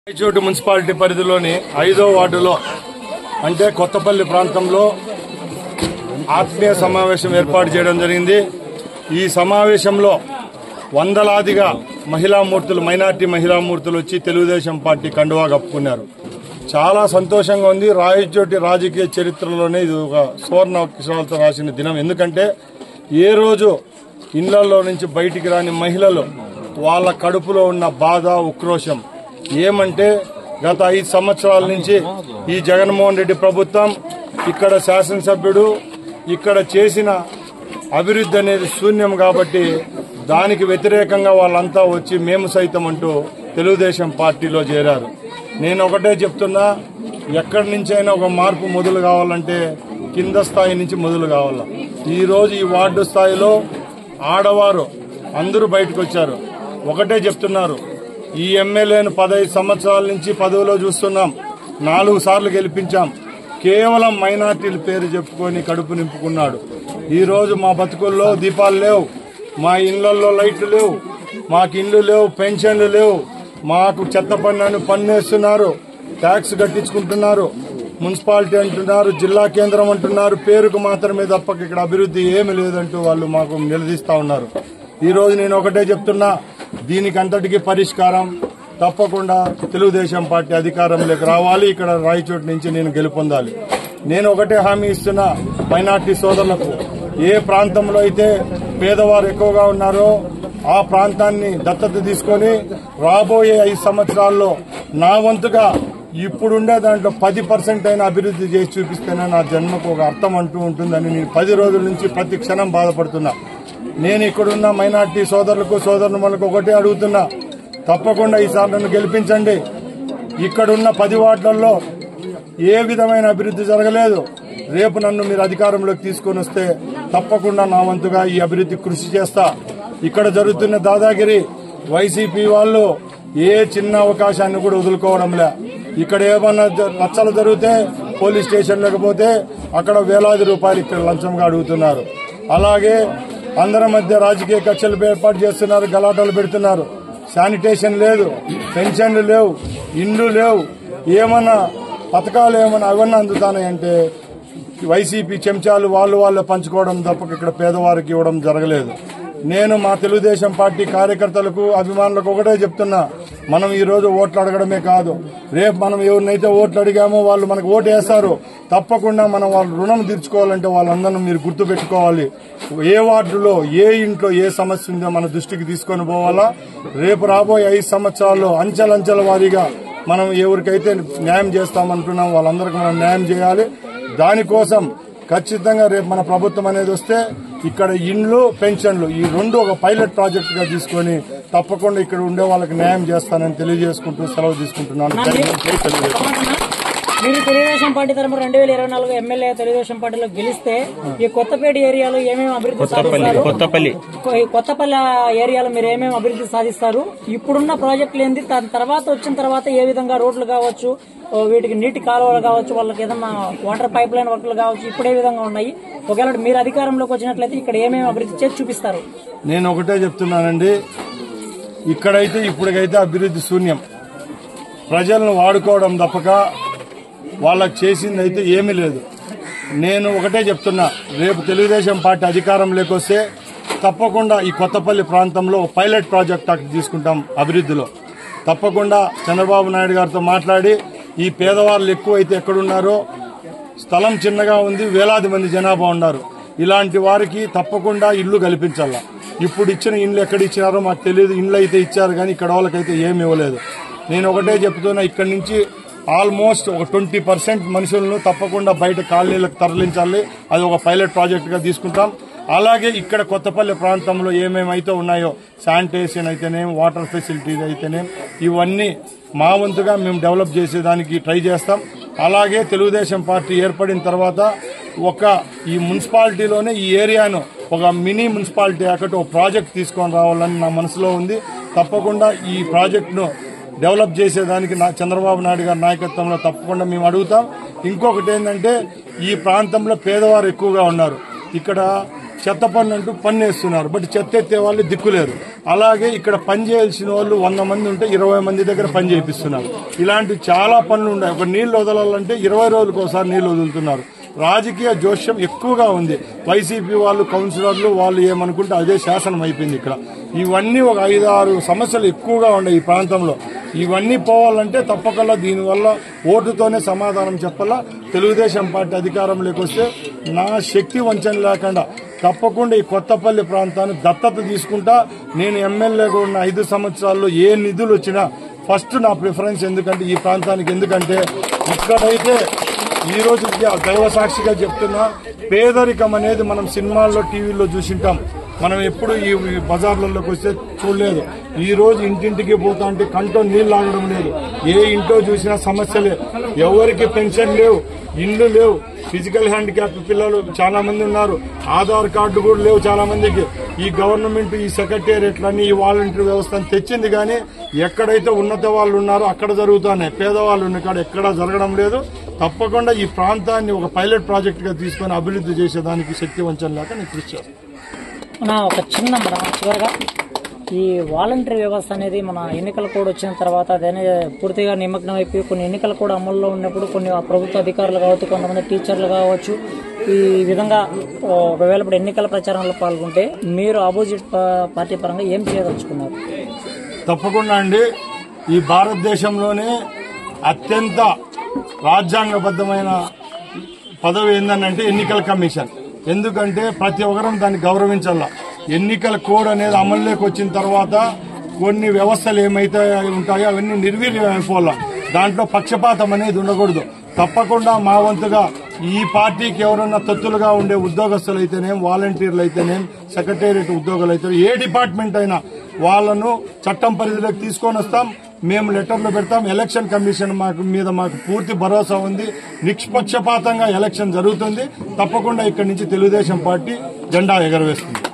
Rayachoti municipality పరిధిలోని 5వ వార్డులో అంటే కొత్తపల్లి ప్రాంతంలో ఆత్మీయ సమావేశం ఏర్పాటు చేయడం జరిగింది. ఈ సమావేశంలో వందలాదిగా మహిళామూర్తులు, మైనార్టీ మహిళామూర్తులు వచ్చి తెలుగుదేశం పార్టీ కండువా కప్పుకున్నారు. చాలా సంతోషంగా ఉంది. రాయచోటి రాజకీయ చరిత్రలోనే ఇది ఒక సువర్ణ అక్షరాలతో రాసిన దినం. ఎందుకంటే ఏ రోజు ఇళ్లలో నుంచి బయటికి రాని మహిళలు వాళ్ళ కడుపులో ఉన్న బాధ, ఉక్రోషం ఏమంటే గత 5 సంవత్సరాల నుంచి ఈ జగన్మోహన్ రెడ్డి ప్రభుత్వం, ఇక్కడ శాసనసభ్యుడు ఇక్కడ చేసిన అభివృద్ధి అనేది శూన్యం కాబట్టి దానికి వ్యతిరేకంగా వాళ్ళంతా వచ్చి మేము సైతం అంటూ తెలుగుదేశం పార్టీలో చేరారు. నేను ఒకటే చెప్తున్నా, ఎక్కడి నుంచైనా ఒక మార్పు మొదలు కావాలంటే కింద స్థాయి నుంచి మొదలు కావాల. ఈరోజు ఈ వార్డు స్థాయిలో ఆడవారు అందరూ బయటకు వచ్చారు. ఒకటే చెప్తున్నారు, ఈ ఎమ్మెల్యేను 15 సంవత్సరాల నుంచి పదవిలో చూస్తున్నాం, 4 సార్లు గెలిపించాం, కేవలం మైనార్టీల పేరు చెప్పుకొని కడుపు నింపుకున్నాడు. ఈ రోజు మా బతుకుల్లో దీపాలు లేవు, మా ఇళ్లలో లైట్లు లేవు, మాకు ఇండ్లు లేవు, పెన్షన్లు లేవు, మాకు చెత్త పన్నేస్తున్నారు, ట్యాక్స్ కట్టించుకుంటున్నారు, మున్సిపాలిటీ అంటున్నారు, జిల్లా కేంద్రం అంటున్నారు, పేరుకు మాత్రమే తప్ప ఇక్కడ అభివృద్ధి ఏమీ లేదంటూ వాళ్ళు మాకు నిలదీస్తా ఉన్నారు. ఈ రోజు నేను ఒకటే చెప్తున్నా, దీనికి అంతటికీ పరిష్కారం తప్పకుండా తెలుగుదేశం పార్టీ అధికారంలోకి రావాలి. ఇక్కడ రాయచోటి నుంచి నేను గెలుపొందాలి. నేను ఒకటే హామీ ఇస్తున్నా మైనార్టీ సోదరులకు, ఏ ప్రాంతంలో అయితే పేదవారు ఎక్కువగా ఉన్నారో ఆ ప్రాంతాన్ని దత్తత తీసుకొని రాబోయే 5 సంవత్సరాల్లో నా వంతుగా ఇప్పుడుండే దాంట్లో 10% అయినా అభివృద్ధి చేసి చూపిస్తేనే నా జన్మకు ఒక అర్థం అంటూ ఉంటుందని నేను 10 రోజుల నుంచి ప్రతి క్షణం బాధపడుతున్నా. నేను ఇక్కడున్న మైనార్టీ సోదరులకు, సోదరులకు ఒకటే అడుగుతున్నా, తప్పకుండా ఈసారి నన్ను గెలిపించండి. ఇక్కడున్న 10 వార్డులలో ఏ విధమైన అభివృద్ధి జరగలేదు. రేపు నన్ను మీరు అధికారంలోకి తీసుకొని వస్తే తప్పకుండా నా వంతుగా ఈ అభివృద్ధి కృషి చేస్తా. ఇక్కడ జరుగుతున్న దాదాగిరి వైసీపీ వాళ్ళు ఏ చిన్న అవకాశాన్ని కూడా వదులుకోవడంలే. ఇక్కడ ఏమన్నా రచ్చలు జరిగితే పోలీస్ స్టేషన్ లేకపోతే అక్కడ వేలాది రూపాయలు ఇక్కడ లంచంగా అడుగుతున్నారు. అలాగే అందరి మధ్య రాజకీయ కక్షలు ఏర్పాటు చేస్తున్నారు, గలాటలు పెడుతున్నారు. శానిటేషన్ లేదు, పెన్షన్లు లేవు, ఇండ్లు లేవు, ఏమన్నా పథకాలు ఏమన్నా అవన్నీ అందుతాయంటే వైసీపీ చెంచాలు వాళ్ళు పంచుకోవడం తప్ప ఇక్కడ పేదవారికి ఇవ్వడం జరగలేదు. నేను మా తెలుగుదేశం పార్టీ కార్యకర్తలకు, అభిమానులకు ఒకటే చెప్తున్నా, మనం ఈ రోజు ఓట్లు అడగడమే కాదు, రేపు మనం ఎవరినైతే ఓట్లు అడిగామో వాళ్ళు మనకు ఓటు వేస్తారు. తప్పకుండా మనం వాళ్ళ రుణం తీర్చుకోవాలంటే వాళ్ళందరినీ మీరు గుర్తు పెట్టుకోవాలి. ఏ వార్డులో ఏ ఇంట్లో ఏ సమస్య ఉందో మన దృష్టికి తీసుకొని పోవాలా. రేపు రాబోయే 5 సంవత్సరాల్లో అంచెలంచెల వారీగా మనం ఎవరికైతే న్యాయం చేస్తామంటున్నాం వాళ్ళందరికీ మనం న్యాయం చేయాలి. దానికోసం ఖచ్చితంగా రేపు మన ప్రభుత్వం అనేది వస్తే ఇక్కడ ఇండ్లు, పెన్షన్లు ఈ 2 ఒక పైలట్ ప్రాజెక్ట్ గా తీసుకొని తప్పకుండా ఇక్కడ ఉండే వాళ్ళకి న్యాయం చేస్తానని తెలియజేసుకుంటూ సెలవు తీసుకుంటున్నాను. మీరు తెలుగుదేశం పార్టీ తరఫున 2024 ఎమ్మెల్యే తెలుగుదేశం పార్టీలో గెలిస్తే ఈ కొత్తపేట ఏరియాలో ఏమేమి అభివృద్ధి సాధిస్తారు? కొత్తపల్లి ఏరియాలో మీరు ఏమేమి అభివృద్ధి సాధిస్తారు? ఇప్పుడున్న ప్రాజెక్టులు ఏంది, దాని తర్వాత వచ్చిన తర్వాత ఏ విధంగా రోడ్లు కావచ్చు, వీటికి నీటి కాలువలు కావచ్చు, వాళ్ళకి ఏదన్నా వాటర్ పైప్ లైన్ వర్క్లు కావచ్చు, ఇప్పుడే విధంగా ఉన్నాయి. ఒకవేళ మీరు అధికారంలోకి వచ్చినట్లయితే ఇక్కడ ఏమేమి అభివృద్ధి చేసి చూపిస్తారు? నేను ఒకటే చెప్తున్నానండి, ఇక్కడైతే ఇప్పటికైతే అభివృద్ధి శూన్యం. ప్రజలను వాడుకోవడం తప్పక వాళ్ళకి చేసింది అయితే ఏమీ లేదు. నేను ఒకటే చెప్తున్నా, రేపు తెలుగుదేశం పార్టీ అధికారంలోకి వస్తే తప్పకుండా ఈ కొత్తపల్లి ప్రాంతంలో పైలట్ ప్రాజెక్ట్ తీసుకుంటాం అభివృద్ధిలో. తప్పకుండా చంద్రబాబు నాయుడు గారితో మాట్లాడి ఈ పేదవాళ్ళు ఎక్కువైతే ఎక్కడున్నారో, స్థలం చిన్నగా ఉంది, వేలాది మంది జనాభా ఉన్నారు, ఇలాంటి వారికి తప్పకుండా ఇల్లు కల్పించాల. ఇప్పుడు ఇచ్చిన ఇండ్లు ఎక్కడ ఇచ్చినారో మాకు తెలియదు. ఇండ్లు అయితే ఇచ్చారు కానీ ఇక్కడ వాళ్ళకైతే ఏమి ఇవ్వలేదు. నేను ఒకటే చెప్తున్నా, ఇక్కడి నుంచి ఆల్మోస్ట్ ఒక 20% మనుషులను తప్పకుండా బయట కాలనీలకు తరలించాలి. అది ఒక పైలట్ ప్రాజెక్ట్ గా తీసుకుంటాం. అలాగే ఇక్కడ కొత్తపల్లి ప్రాంతంలో ఏమేమైతే ఉన్నాయో, శానిటేషన్ అయితేనే, వాటర్ ఫెసిలిటీస్ అయితేనే, ఇవన్నీ మా వంతుగా మేము డెవలప్ చేసేదానికి ట్రై చేస్తాం. అలాగే తెలుగుదేశం పార్టీ ఏర్పడిన తర్వాత ఈ మున్సిపాలిటీలోనే ఈ ఏరియాను ఒక మినీ మున్సిపాలిటీ అక్కడ ఒక ప్రాజెక్ట్ తీసుకొని రావాలని నా మనసులో ఉంది. తప్పకుండా ఈ ప్రాజెక్టును డెవలప్ చేసేదానికి చంద్రబాబు నాయుడు గారి నాయకత్వంలో తప్పకుండా మేము అడుగుతాం. ఇంకొకటి ఏంటంటే, ఈ ప్రాంతంలో పేదవారు ఎక్కువగా ఉన్నారు. ఇక్కడ చెత్త పన్ను అంటూ పన్ను వేస్తున్నారు. బట్ చెత్త ఎత్తే వాళ్ళు దిక్కులేరు. అలాగే ఇక్కడ పని చేయాల్సిన వాళ్ళు 100 మంది ఉంటే 20 మంది దగ్గర పని చేపిస్తున్నారు. ఇలాంటి చాలా పనులు ఉన్నాయి. ఒక నీళ్లు వదలాలంటే 20 రోజులకు ఒకసారి నీళ్లు వదులుతున్నారు. రాజకీయ జోష్యం ఎక్కువగా ఉంది. వైసీపీ వాళ్ళు, కౌన్సిలర్లు వాళ్ళు ఏమనుకుంటే అదే శాసనం అయిపోయింది. ఇక్కడ ఇవన్నీ ఒక 5-6 సమస్యలు ఎక్కువగా ఉన్నాయి ఈ ప్రాంతంలో. ఇవన్నీ పోవాలంటే తప్పకుండా దీనివల్ల ఓటుతోనే సమాధానం చెప్పాలా. తెలుగుదేశం పార్టీ అధికారంలోకి వస్తే నా శక్తి వంచన లేకుండా తప్పకుండా ఈ కొత్తపల్లి ప్రాంతాన్ని దత్తత తీసుకుంటా. నేను ఎమ్మెల్యేగా ఉన్న 5 సంవత్సరాల్లో ఏ నిధులు వచ్చినా ఫస్ట్ నా ప్రిఫరెన్స్ ఎందుకంటే ఈ ప్రాంతానికి. ఎందుకంటే ఇక్కడైతే ఈ రోజు దైవ సాక్షిగా చెప్తున్నా, పేదరికం అనేది మనం సినిమాల్లో, టీవీల్లో చూసింటాం. మనం ఎప్పుడు ఈ బజార్లలోకి వస్తే చూడలేదు. ఈ రోజు ఇంటింటికి పోతా ఉంటే కంట్లో నీళ్లు ఆగడం లేదు. ఏ ఇంట్లో చూసినా సమస్యలే. ఎవరికి పెన్షన్ లేవు, ఇండ్లు లేవు. ఫిజికల్ హ్యాండిక్యాప్ పిల్లలు చాలా మంది ఉన్నారు. ఆధార్ కార్డు కూడా లేవు చాలా మందికి. ఈ గవర్నమెంట్ ఈ సెక్రటేరియట్లని, ఈ వాలంటీర్ వ్యవస్థను తెచ్చింది కానీ ఎక్కడైతే ఉన్నత వాళ్ళు ఉన్నారో అక్కడ జరుగుతున్నాయి. పేదవాళ్ళు ఉన్న కాడ ఎక్కడా జరగడం లేదు. తప్పకుండా ఈ ప్రాంతాన్ని ఒక పైలట్ ప్రాజెక్ట్ గా తీసుకుని అభివృద్ధి చేసేదానికి శక్తి వంచన లేక నేను కృషి చేస్తాను. ఒక చిన్న చివరిగా ఈ వాలంటరీ వ్యవస్థ అనేది మన ఎన్నికల కోడ్ వచ్చిన తర్వాత అదే పూర్తిగా నిమగ్నం అయిపోయి కొన్ని ఎన్నికల కోడ్ అమల్లో ఉన్నప్పుడు కొన్ని ప్రభుత్వ అధికారులు కావచ్చు, కొంతమంది టీచర్లు కావచ్చు, ఈ విధంగా ఒకవేళ ఇప్పుడు ఎన్నికల ప్రచారంలో పాల్గొంటే మీరు ఆపోజిట్ పార్టీ పరంగా ఏం చేయదలుచుకున్నారు? తప్పకుండా అండి. ఈ భారతదేశంలోనే అత్యంత రాజ్యాంగబద్ధమైన పదవి ఏంటంటే ఎన్నికల కమిషన్. ఎందుకంటే ప్రతి ఒక్కరం దాన్ని గౌరవించాల. ఎన్నికల కోడ్ అనేది అమల్లోకి వచ్చిన తర్వాత కొన్ని వ్యవస్థలు ఏమైతే ఉంటాయో అవన్నీ నిర్వీర్యం అయిపోవాల. దాంట్లో పక్షపాతం అనేది ఉండకూడదు. తప్పకుండా మా వంతుగా ఈ పార్టీకి ఎవరన్నా తొత్తులుగా ఉండే ఉద్యోగస్తులు అయితేనేం, వాలంటీర్లు అయితేనేం, సెక్రటేరియట్ ఉద్యోగులు అయితే ఏ డిపార్ట్మెంట్ అయినా వాళ్ళను చట్టం పరిధిలోకి తీసుకొని వస్తాం. మేము లెటర్లు పెడతాం. ఎలక్షన్ కమిషన్ మీద మాకు పూర్తి భరోసా ఉంది. నిష్పక్షపాతంగా ఎలక్షన్ జరుగుతుంది. తప్పకుండా ఇక్కడి నుంచి తెలుగుదేశం పార్టీ జెండా ఎగరవేస్తుంది.